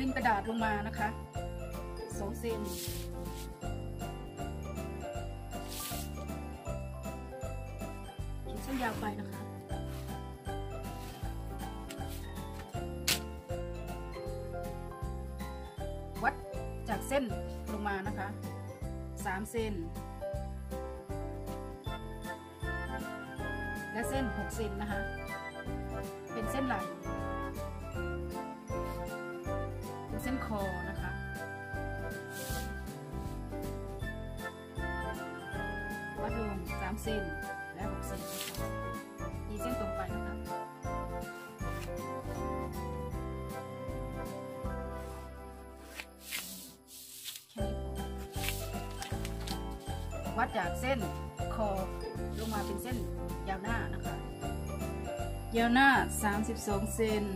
ริมกระดาษลงมานะคะ2 เซนขีดเส้นยาวไปนะคะวัดจากเส้นลงมานะคะ3 เซนและเส้น6 เซนนะคะเป็นเส้นไหล่เป็นเส้นคอนะคะวัดลง3 เซนและ6 เซนตีเส้นตรงไปนะคะวัดจากเส้นคอลงมาเป็นเส้นยาวหน้านะคะยาวหน้า32 เซน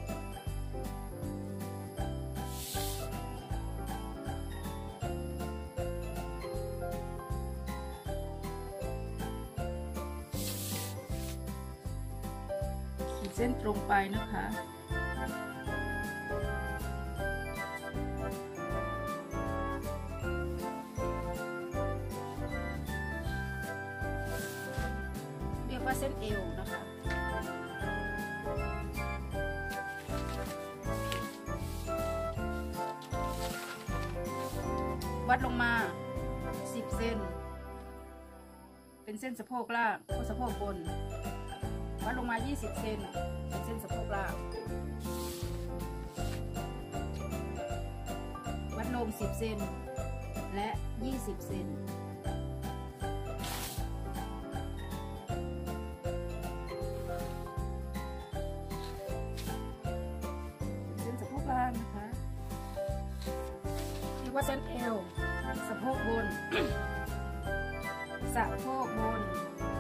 ขีดเส้นตรงไปนะคะเรียกว่าเส้นเอวนะคะวัดลงมา10 เซนเป็นเส้นสะโพกล่างสะโพกบนวัดลงมา20 เซนเป็นเส้นสะโพกล่างวัดลง10 เซนและ20 เซนเส้นสะโพกล่างนะคะเรียกว่าเส้นเอวสะโพกบนสะโพกบน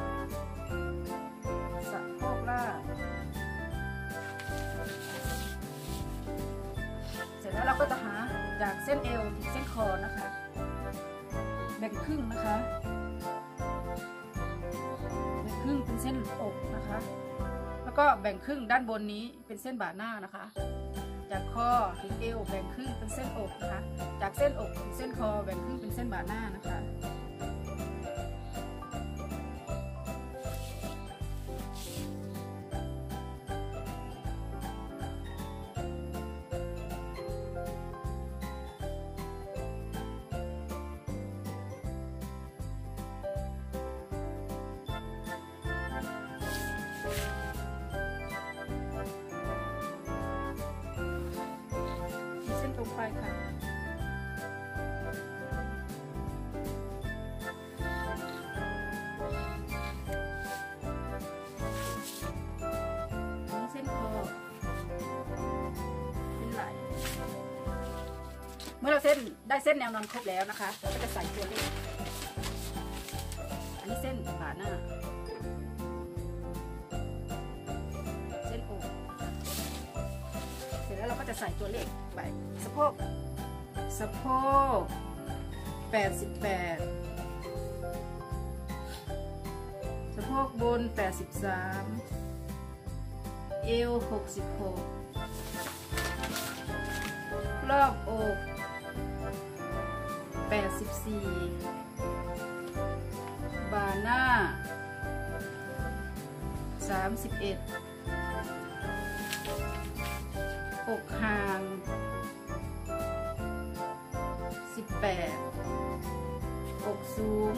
สะโพกล่างเสร็จแล้วเราก็จะหาจากเส้นเอวถึงเส้นคอนะคะแบ่งครึ่งนะคะแบ่งครึ่งเป็นเส้นอกนะคะแล้วก็แบ่งครึ่งด้านบนนี้เป็นเส้นบ่าหน้านะคะจากคอถึงเอวแบ่งครึ่งเป็นเส้นอกนะคะจากเส้นอกถึงเส้นคอแบ่งครึ่งเป็นเส้นบ่าหน้านะคะตรงไปค่ะนี่เส้นคอเป็นไหล่เมื่อเราได้เส้นแนวนอนครบแล้วนะคะเราก็จะใส่ตัวเลขอันนี้เส้นบ่าหน้าเส้นอกเสร็จแล้วเราก็จะใส่ตัวเลขไปสะโพก88สะโพกบน83เอว66รอบอก84บ่าหน้า31อกห่าง18อกสูง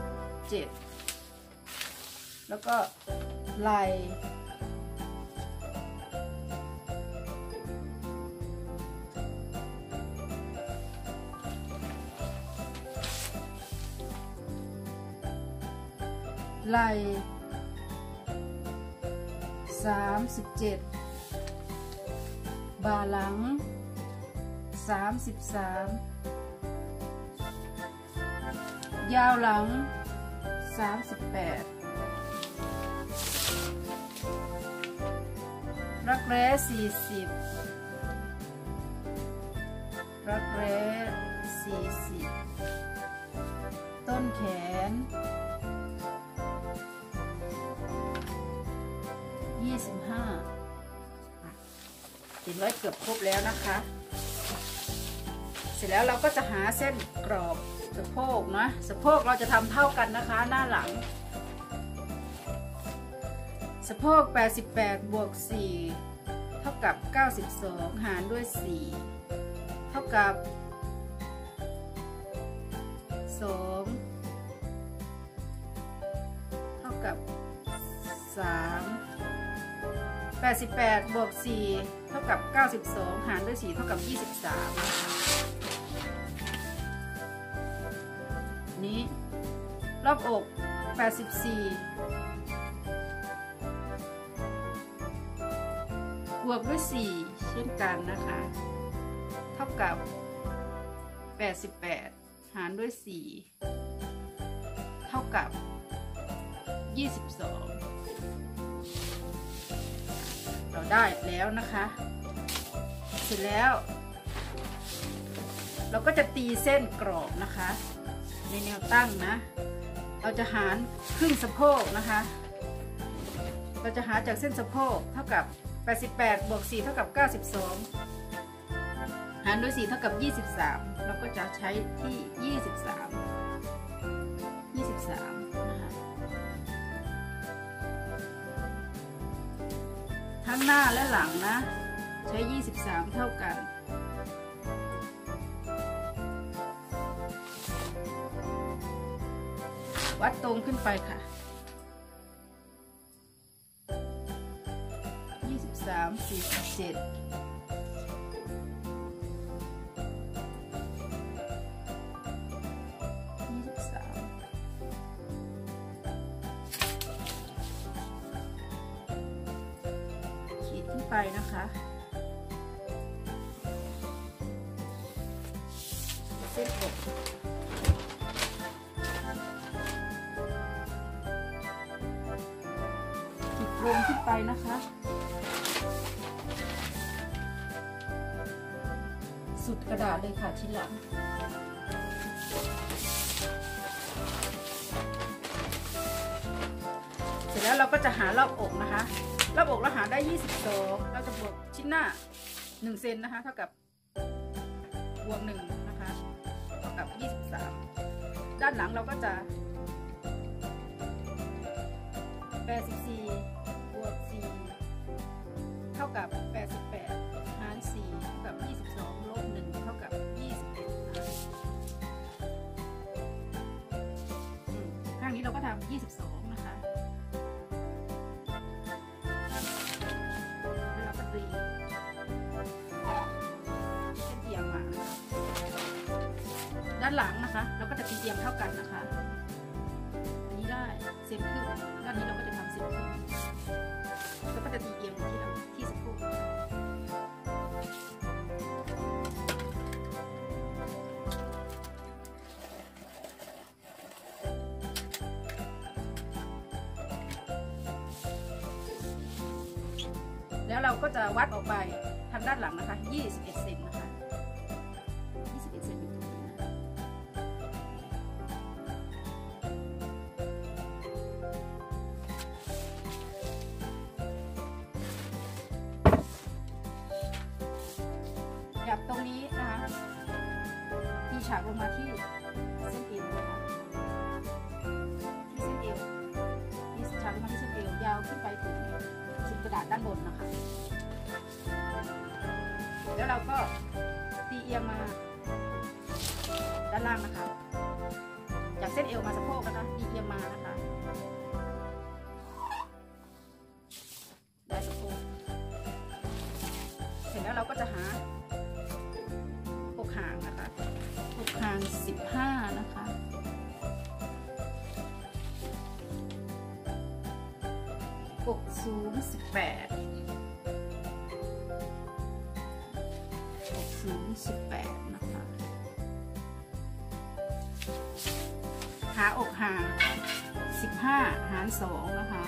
7แล้วก็ไหล่37บ่าหลัง33ยาวหลัง38รักแร้40รักแร้40ต้นแขน25เห็นไว้เกือบครบแล้วนะคะเสร็จแล้วเราก็จะหาเส้นกรอบสะโพกนะสะโพกเราจะทำเท่ากันนะคะหน้าหลังสะโพก88บวก4เท่ากับ92หารด้วย4เท่ากับ2เท่ากับ3 88บวก4เท่ากับ92หารด้วย4เท่ากับ23นะคะนี้รอบอก84บวกด้วย4เช่นกันนะคะเท่ากับ88หารด้วย4เท่ากับ22เราได้แล้วนะคะเสร็จแล้วเราก็จะตีเส้นกรอบนะคะในแนวตั้งนะเราจะหารครึ่งสะโพกนะคะเราจะหาจากเส้นสะโพกเท่ากับ88บวก4เท่ากับ92หารด้วย4เท่ากับ23เราก็จะใช้ที่23นะคะทั้งหน้าและหลังนะใช้23เท่ากันวัดตรงขึ้นไปค่ะ23 47ขีดขึ้นไปนะคะเส้นอกขีดตรงขึ้นไปนะคะสุดกระดาษเลยค่ะทีหลังเสร็จแล้วเราก็จะหารอบอกนะคะรอบอกเราหาได้22เราจะบวกชิ้นหน้า1เซนนะคะเท่ากับบวก1นะคะเท่ากับ23ด้านหลังเราก็จะ84บวก4เท่ากับ88หาร4เท่ากับ22ลบ1เท่ากับ21นะข้างนี้เราก็ทำ22นะคะแล้วเราก็ตีเส้นเอียงมาด้านหลังนะคะเราก็จะตีเอียงเท่ากันนะคะอันนี้ได้เซนครึ่งด้านนี้เราก็จะทำเซนครึ่งแล้วก็จะตีเอียงที่สะโพกแล้วเราก็จะวัดออกไปทางด้านหลังนะคะ21เซนนะคะ21เซนอยู่ตรงนี้นะจับตรงนี้นะคะตีฉากลงมาที่เส้นเอวนะคะที่เส้นเอวตีฉากลงมาที่เส้นเอวยาวขึ้นไปถึงกระดาษด้านบนนะคะแล้วเราก็ตีเอียงมาด้านล่างนะคะจากเส้นเอวมาสะโพกนะคะตีเอียงมานะคะได้สะโพกเสร็จแล้วเราก็จะหาอกห่างนะคะอกห่าง15นะคะอกสูง18อกสูง18นะคะหาอกห่าง15หาร2นะคะ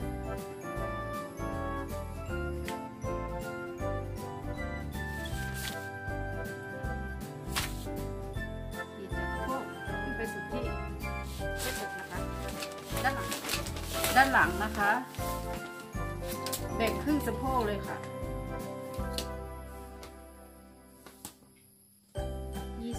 ดีจับโค้งขึ้นไปสุดที่เส้นอกนะคะด้านหลังนะคะแบ่งครึ่งสะโพกเลยค่ะ20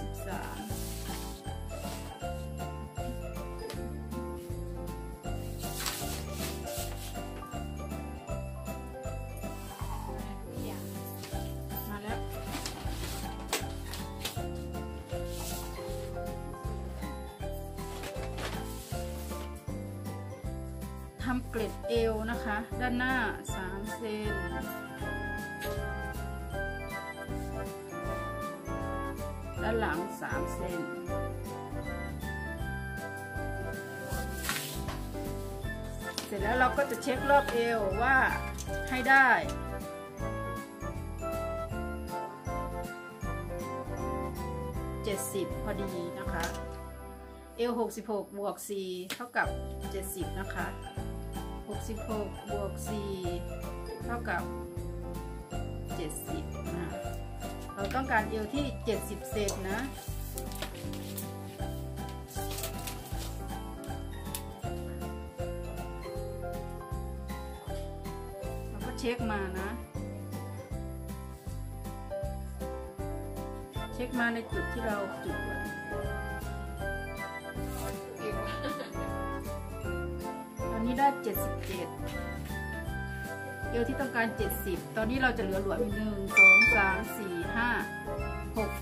กล็ดเอวนะคะด้านหน้า3 เซนด้านหลัง3 เซนเสร็จแล้วเราก็จะเช็ครอบเอวว่าให้ได้70พอดีนะคะเอว66บวก4เท่ากับ70นะคะ66บวก4เท่ากับ70นะเราต้องการเอวที่70เซนนะเราก็เช็คมานะเช็คมาในจุดที่เราจุดไว้ตอนนี้ได้77เอวที่ต้องการ70ตอนนี้เราจะเหลือหลวม1 2 3 4 5 6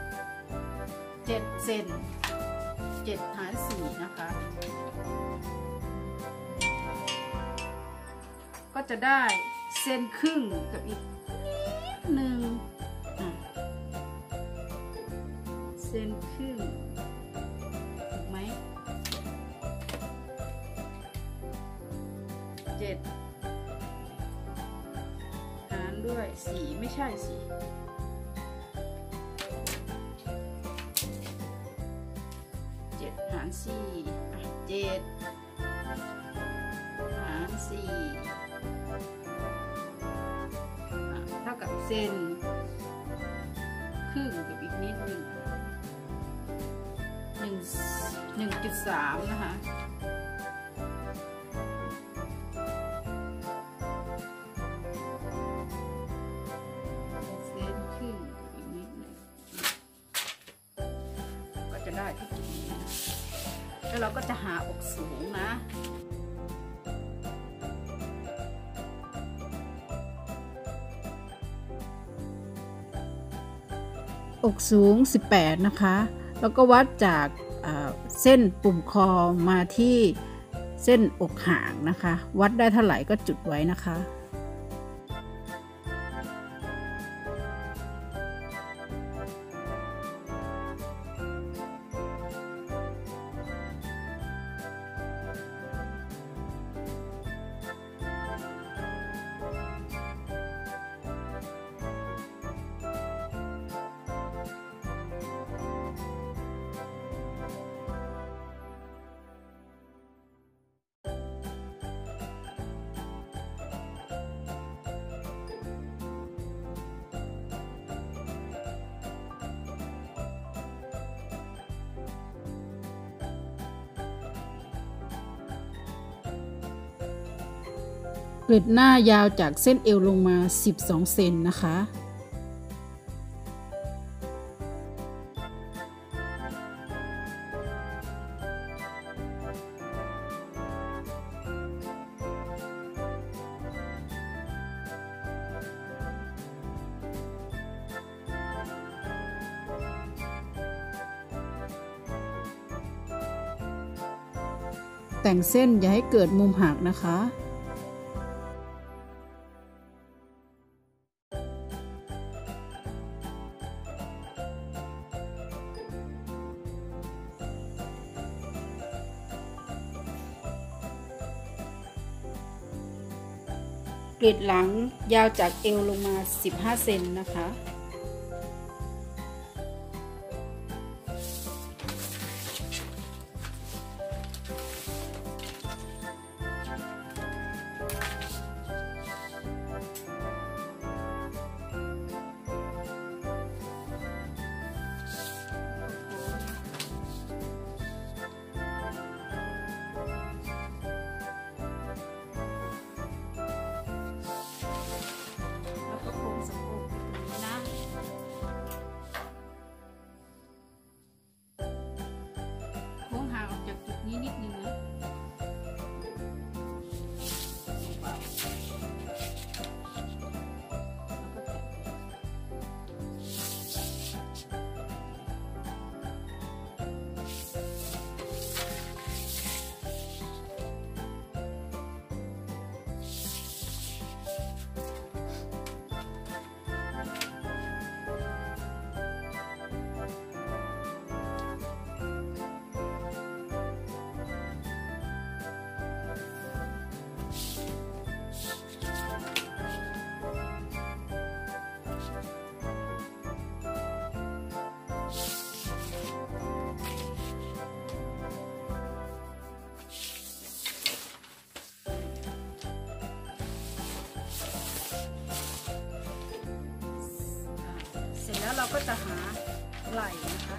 7 เซน7 หาร 4นะคะก็จะได้เซนครึ่งกับอีก1เซนครึ่งถูกไหม7หารด้วย4ไม่ใช่4 7 หาร 4 7 หาร 4เท่ากับเซนครึ่งกับอีกนิดนึง1.3 นะคะเซนครึ่งกับอีกนิดนึงก็จะได้ที่จุดนี้แล้วเราก็จะหาอกสูงนะอกสูง18นะคะแล้วก็วัดจากเส้นปุ่มคอมาที่เส้นอกห่างนะคะวัดได้เท่าไหร่ก็จุดไว้นะคะเกล็ดหน้ายาวจากเส้นเอวลงมา12 เซนนะคะแต่งเส้นอย่าให้เกิดมุมหักนะคะกรีดหลังยาวจากเอวลงมา15 เซนนะคะแล้วเราก็จะหาไหล่นะคะ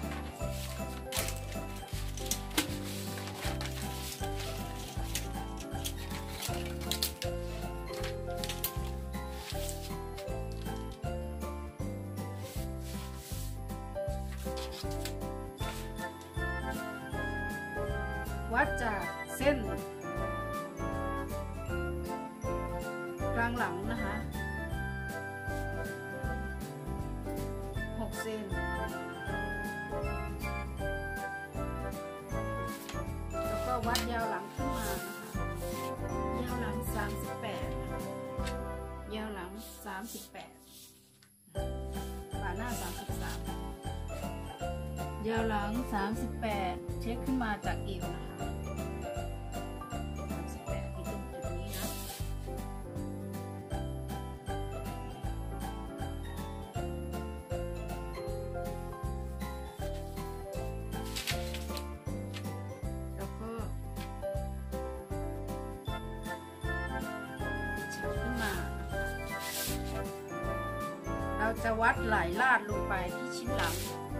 วัดจากเส้นกลางหลังนะคะ6 เซนแล้วก็วัดยาวหลังขึ้นมานะคะยาวหลัง38นะคะยาวหลัง38บ่าหน้า33ยาวหลัง38เช็คขึ้นมาจากเอวนะคะ38ที่ตรงจุดนี้นะแล้วก็เช็คขึ้นมาเราจะวัดไหล่ลาดลงไปที่ชิ้นหลัง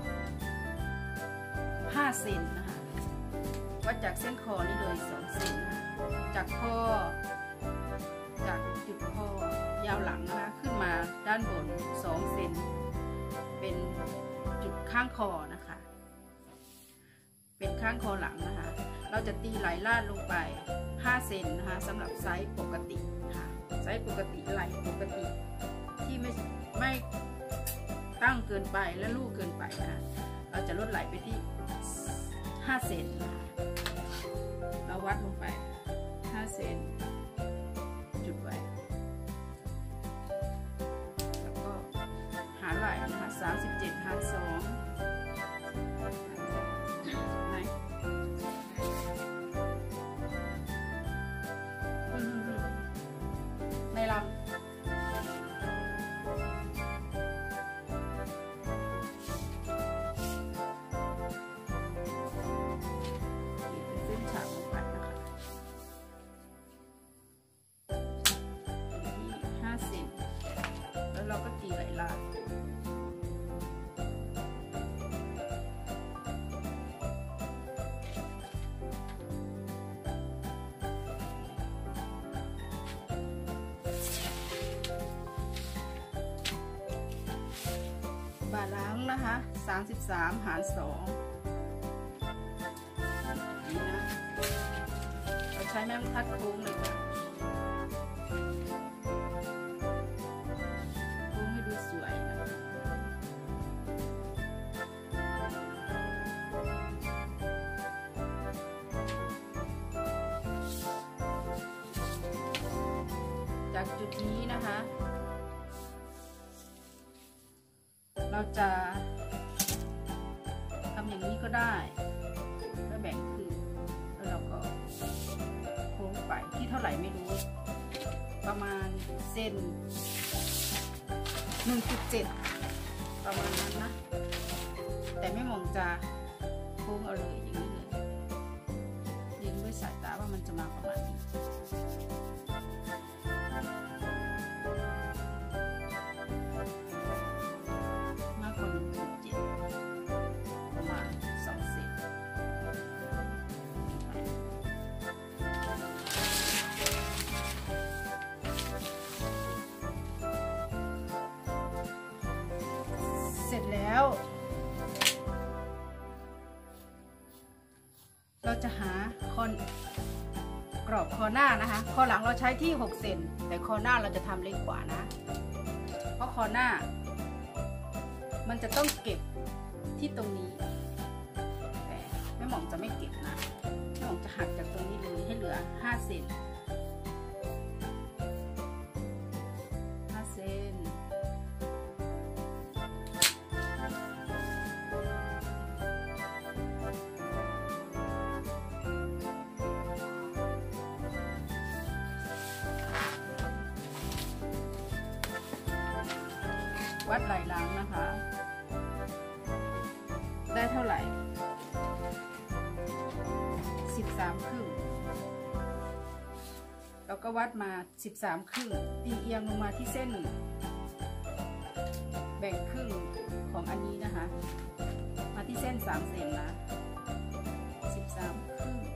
5 เซนนะคะวัดจากเส้นคอนี่เลย2 เซนนะคะจากคอจากจุดคอยาวหลังนะคะขึ้นมาด้านบน2 เซนเป็นจุดข้างคอนะคะเป็นข้างคอหลังนะคะเราจะตีไหล่ลาดลงไป5 เซนนะคะสำหรับไซส์ปกตินะคะไซส์ปกติไหล่ปกติที่ไม่ตั้งเกินไปและลูกเกินไปนะเราจะลดไหล่ไปที่5 เซนนะคะเราวัดลงไป5 เซนจุดไว้แล้วก็หาไหล่นะคะ37 หาร 2ไหนในลำเราก็ตีไหล่ลาดบ่าหลังนะคะ33 หาร 2นี่นะเราใช้แม่บรรทัดโค้งเลยค่ะสวยนะจากจุดนี้นะคะเราจะทำอย่างนี้ก็ได้แล้วแบ่งครึ่งแล้วเราก็โค้งไปที่เท่าไหร่ไม่รู้ประมาณเซน1.7 ประมาณนั้นนะแต่ไม่มองจะโค้งเอาเลยอย่างนี้เลยยิงด้วยสายตาว่ามันจะมาประมาณนี้มากกว่า 1.7 ประมาณ2 เซนเสร็จแล้วเราจะหากรอบคอหน้านะคะคอหลังเราใช้ที่6 เซนแต่คอหน้าเราจะทำเล็กกว่านะเพราะคอหน้ามันจะต้องเก็บที่ตรงนี้แต่แม่หม่อมจะไม่เก็บนะแม่หม่อมจะหักจากตรงนี้เลยให้เหลือ5 เซนวัดไหล่หลังนะคะได้เท่าไหร่13 ครึ่งเราก็วัดมา13 ครึ่งตีเอียงลงมาที่เส้นแบ่งครึ่งของอันนี้นะคะมาที่เส้น3 เซนนะ13 ครึ่ง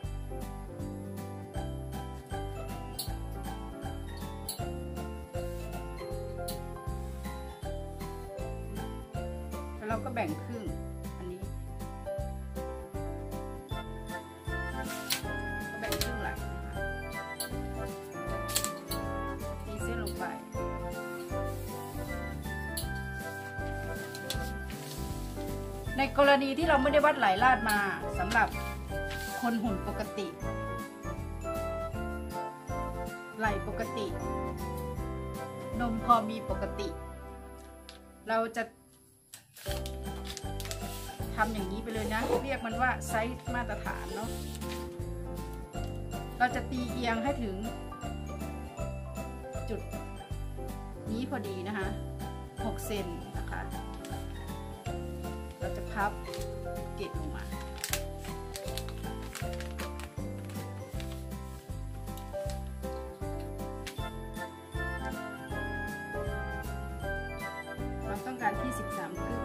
แล้วเราก็แบ่งครึ่งอันนี้ก็แบ่งครึ่งไหลนะคะตีเส้นลงไปในกรณีที่เราไม่ได้วัดไหลลาดมาสำหรับคนหุ่นปกติไหลปกตินมพอมีปกติเราจะทำอย่างนี้ไปเลยนะเรียกมันว่าไซส์มาตรฐานเนาะเราจะตีเอียงให้ถึงจุดนี้พอดีนะคะ6 เซนนะคะเราจะพับเกล็ดลงมาเราต้องการที่13 ครึ่ง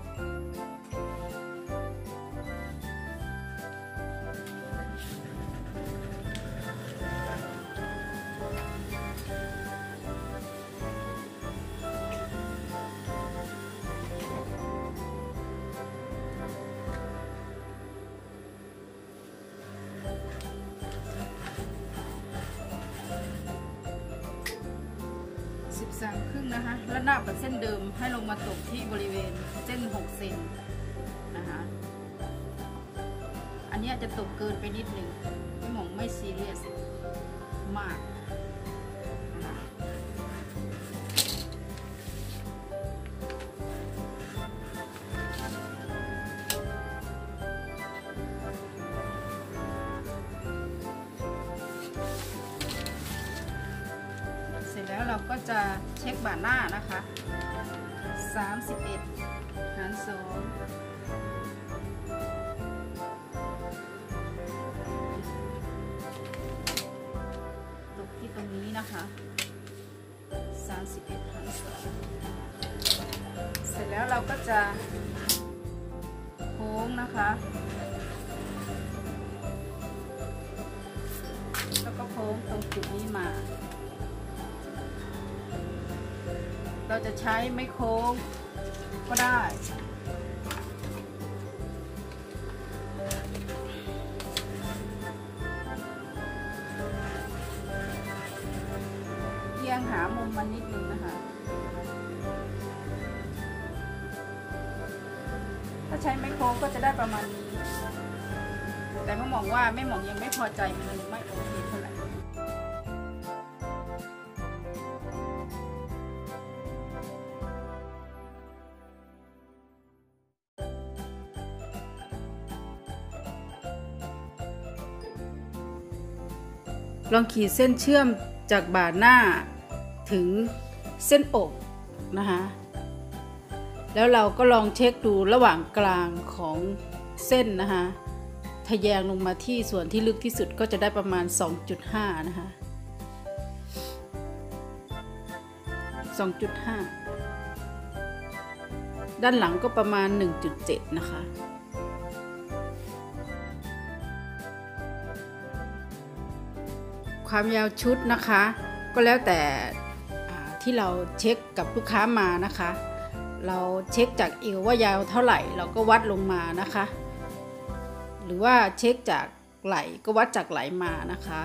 13 ครึ่งนะคะแล้วหน้ากับเส้นเดิมให้ลงมาตกที่บริเวณเส้น6 เซนนะคะอันนี้จะตกเกินไปนิดหนึ่งพี่หมงไม่ซีเรียสมากแล้วเราก็จะเช็คบ่าหน้านะคะ31 หาร 2ตกที่ตรงนี้นะคะ31 หาร 2เสร็จแล้วเราก็จะโค้งนะคะแล้วก็โค้งตรงจุดนี้มาเราจะใช้ไม้โค้งก็ได้เอียงหามุมมันนิดนึงนะคะถ้าใช้ไม้โค้งก็จะได้ประมาณนี้แต่แม่หมองว่าแม่หมองยังไม่พอใจมันไม่โอเคเท่าไหร่ลองขีดเส้นเชื่อมจากบ่าหน้าถึงเส้นอกนะคะแล้วเราก็ลองเช็คดูระหว่างกลางของเส้นนะคะทะแยงลงมาที่ส่วนที่ลึกที่สุดก็จะได้ประมาณ 2.5 นะคะ 2.5 ด้านหลังก็ประมาณ 1.7 นะคะความยาวชุดนะคะก็แล้วแต่ที่เราเช็คกับลูกค้ามานะคะเราเช็คจากเอวว่ายาวเท่าไหร่เราก็วัดลงมานะคะหรือว่าเช็คจากไหล่ก็วัดจากไหล่มานะคะ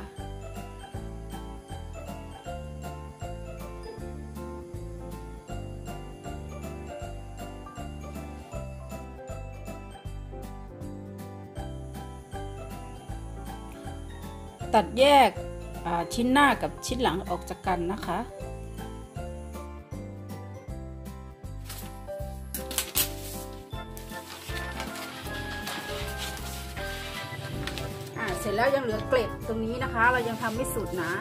ตัดแยกชิ้นหน้ากับชิ้นหลังออกจากกันนะคะเสร็จแล้วยังเหลือเกล็ดตรงนี้นะคะเรายังทำไม่สุดนะ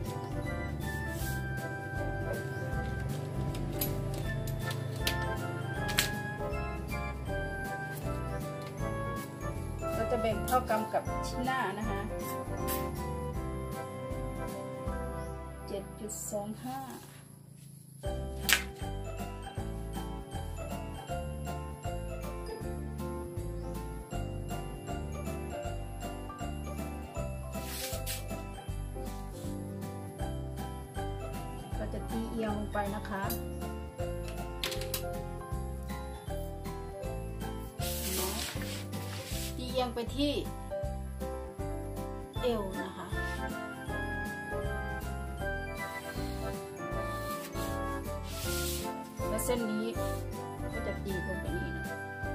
เราจะแบ่งเท่ากันกับชิ้นหน้านะคะ 7.25 อียงลงไปนะคะเอียงไปที่เอวนะคะและเส้นนี้ก็จะตีลงไปนี่นะ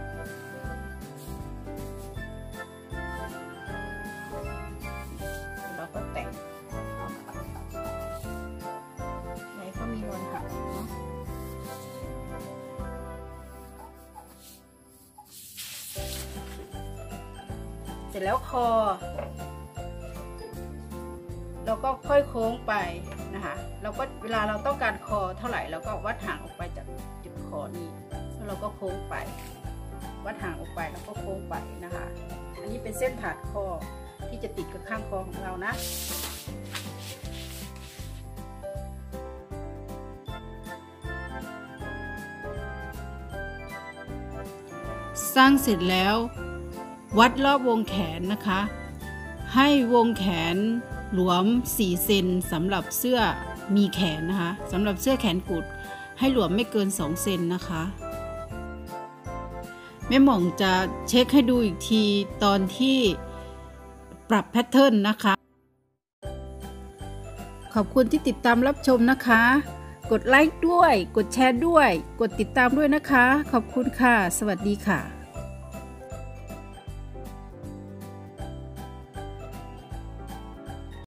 เราก็แต่งไหนก็มีวันหักเนาะเสร็จแล้วคอเราก็ค่อยโค้งไปนะคะเราก็เวลาเราต้องการคอเท่าไหร่เราก็วัดห่างออกไปจากจุดคอนี้แล้วเราก็โค้งไปวัดห่างออกไปแล้วก็โค้งไปนะคะอันนี้เป็นเส้นผ่านคอที่จะติดกับข้างคอของเรานะสร้างเสร็จแล้ววัดรอบวงแขนนะคะให้วงแขนหลวม4 เซนสำหรับเสื้อมีแขนนะคะสำหรับเสื้อแขนกุดให้หลวมไม่เกิน2 เซนนะคะแม่หม่องจะเช็คให้ดูอีกทีตอนที่ปรับแพทเทิร์นนะคะขอบคุณที่ติดตามรับชมนะคะกดไลค์ด้วยกดแชร์ด้วยกดติดตามด้วยนะคะขอบคุณค่ะสวัสดีค่ะ